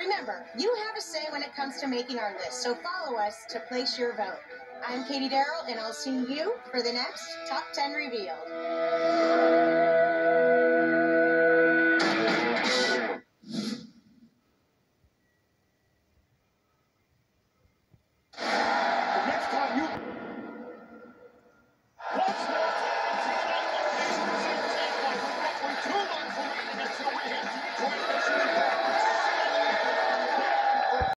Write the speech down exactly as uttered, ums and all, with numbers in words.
Remember, you have a say when it comes to making our list, so follow us to place your vote. I'm Katie Darrell, and I'll see you for the next Top ten Revealed.